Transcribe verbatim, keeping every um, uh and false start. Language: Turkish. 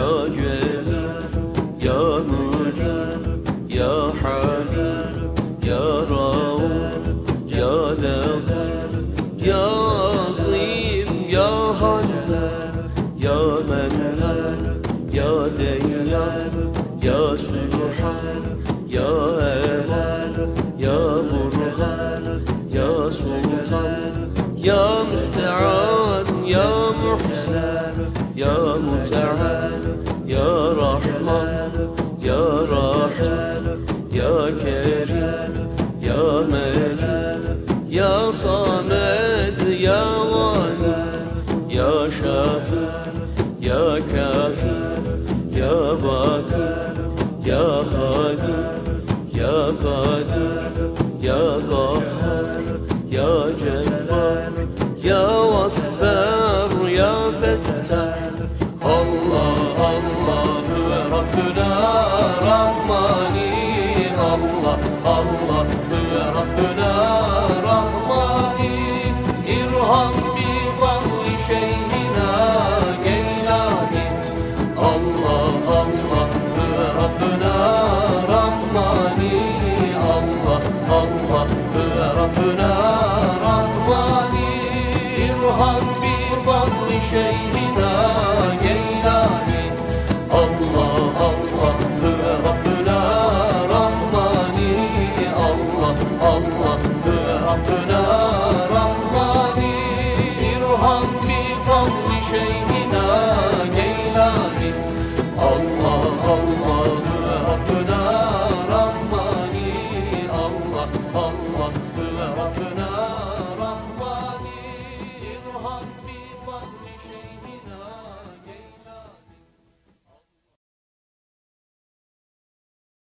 Ya Celal, Ya Mucib, Ya Halim, Ya Rauf, Ya Latif, Ya Azim, Ya Hallal, Ya Mennan, Ya Deyyan, Ya Sübhan, Ya Elal, Ya Burhan, Ya Sultan, Ya Müste'an, Ya Muhsen, Ya Muteal, Ya Rahman, Ya Rahim, Ya Kerim, Ya Mecid, Ya Samed, Ya Vali, Ya Şafi, Ya Kafi, Ya Baki, Ya Hadi, Ya Kadir, Ya Kahhar, Ya Cebbar, Ya Gaffar, Ya Fettah. Allah, Allah ve Rabbuna Rahmani. Allah, Allah ve Rabbuna Rahmani. İrham bi fadli şeyhina Geylani. Allah, Allah ve Rabbuna Rahmani. Allah, Allah ve Rabbuna Rahmani. İrham bi fadli şeyhina Geylani. Allah, Allah ve Rabbuna Rahmani. Allah, Allah ve Rabbuna Rahmani. İrham bi fadli şeyhina Geylani. Allah, Allah